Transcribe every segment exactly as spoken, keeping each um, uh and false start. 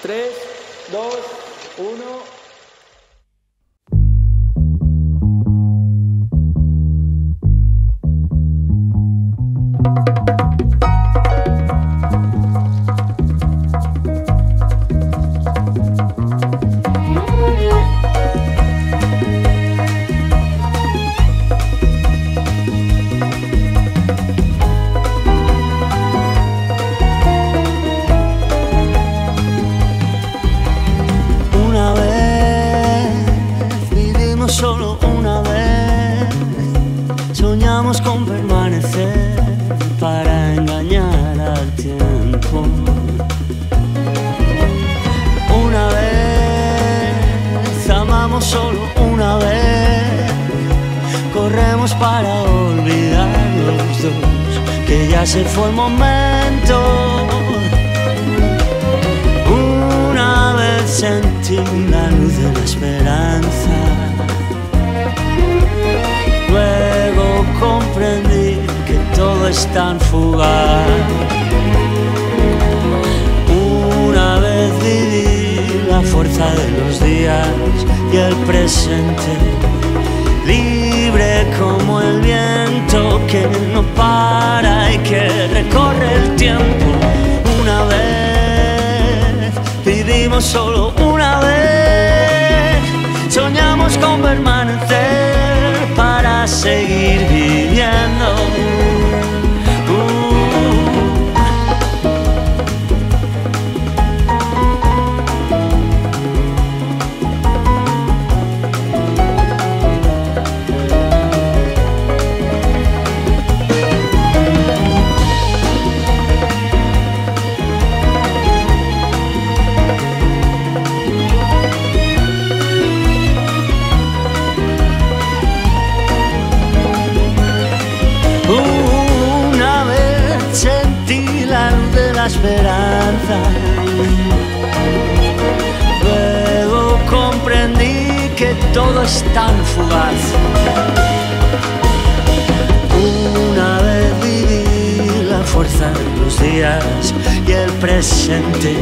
tres, dos, uno. Solo una vez soñamos con permanecer para engañar al tiempo. Una vez amamos solo una vez, corremos para olvidar los dos que ya se fue el momento. Una vez sentí la luz de la esperanza, luego comprendí que todo es tan fugaz. Una vez viví la fuerza de los días y el presente, libre como el viento que no para y que recorre el tiempo. Una vez vivimos solo una vez, soñamos con permanecer para seguir viviendo. Uh. Una vez sentí la luz de la esperanza, luego comprendí que todo es tan fugaz. Una vez viví la fuerza de los días y el presente,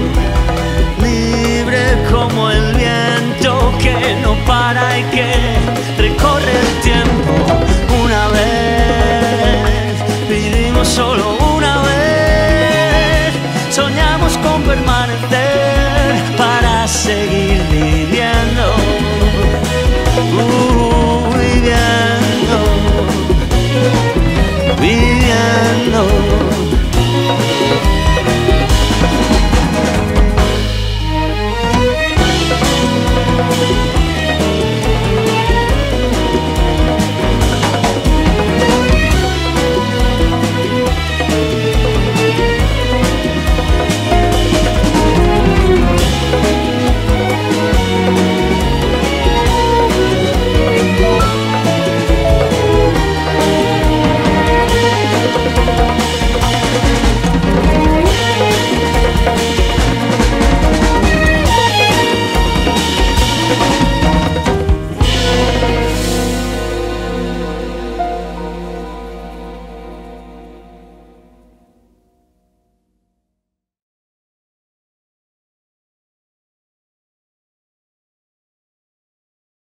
libre como el viento que no para y que recorre el tiempo. Una vez vivimos solo una vez, soñamos con permanecer